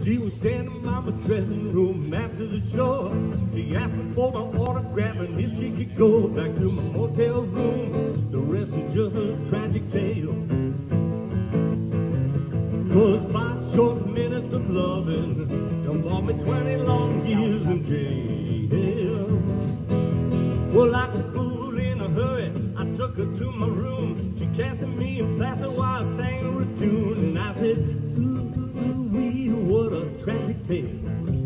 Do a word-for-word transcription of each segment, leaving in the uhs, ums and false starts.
She was standing by my dressing room after the show. She asked me for my autograph and if she could go back to my motel room. The rest is just a tragic tale. Cause five short minutes of loving done bought me twenty long years in jail. Well, like a fool in a hurry, I took her to my room. She casted me a plaster while I sang her a tune. And I said, ooh-wee, what a tragic tale.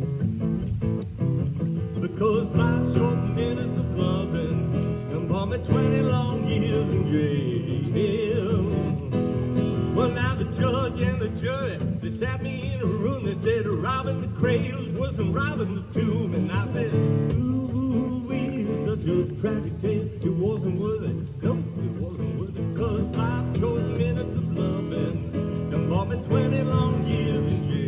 Because five short minutes of loving done bought me twenty long years in jail. Well, now the judge and the jury, they sat me in a room. They said robbing the cradles was than robbing the tomb. And I said, ooh-wee, such a tragic tale. It wasn't worth it, no, it wasn't worth it. Cause five short minutes of loving done bought me twenty long years in jail.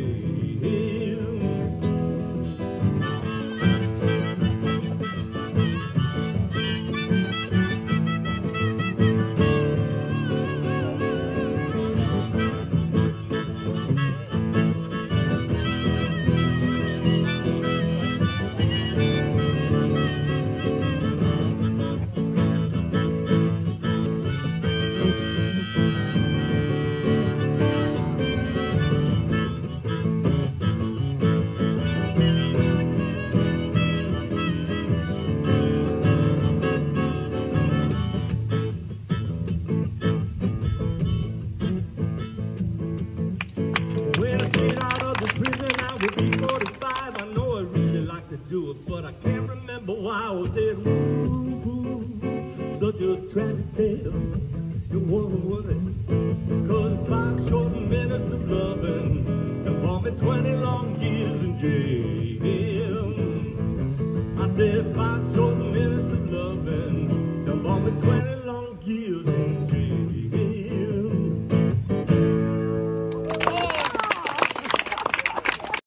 forty-five, I know I really like to do it, but I can't remember why I was there. Ooh, ooh, such a tragic tale, it wasn't worth it. Cause five short minutes of loving and bought me twenty long years in jail. I said five short